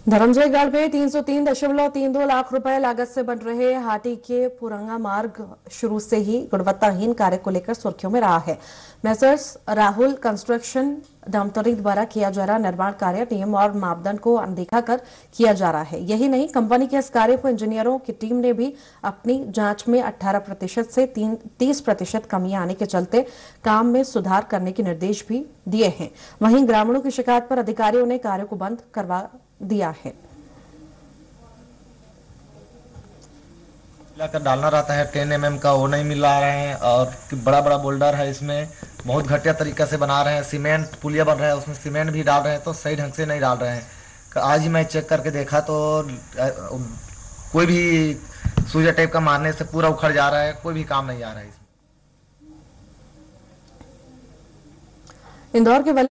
धर्मजयगढ़ में 303.32 लाख रुपए लागत से बन रहे हाटी के पुरंगा मार्ग शुरू से ही गुणवत्ताहीन कार्य को लेकर सुर्खियों में रहा है। मेसर्स राहुल कंस्ट्रक्शन डमतरी द्वारा किया जा रहा निर्माण कार्य नियम और मापदंड को अनदेखा कर किया जा रहा है। यही नहीं, कंपनी के इस कार्य को इंजीनियरों की टीम ने भी अपनी जांच में 18% से 30% कमी आने के चलते काम में सुधार करने के निर्देश भी दिए हैं। वहीं ग्रामीणों की शिकायत पर अधिकारियों ने कार्य को बंद करवा दिया है। मिलाकर डालना रहता है 10 mm का, वो नहीं मिला रहे हैं। और बड़ा बड़ा बोल्डर है, इसमें बहुत घटिया तरीका से बना रहे हैं। सीमेंट पुलिया बन रहा है, उसमें सीमेंट भी डाल रहे हैं तो सही ढंग से नहीं डाल रहे हैं। आज ही मैं चेक करके देखा तो कोई भी सूजा टाइप का मारने से पूरा उखड़ जा रहा है, कोई भी काम नहीं आ रहा है इसमें। इंदौर के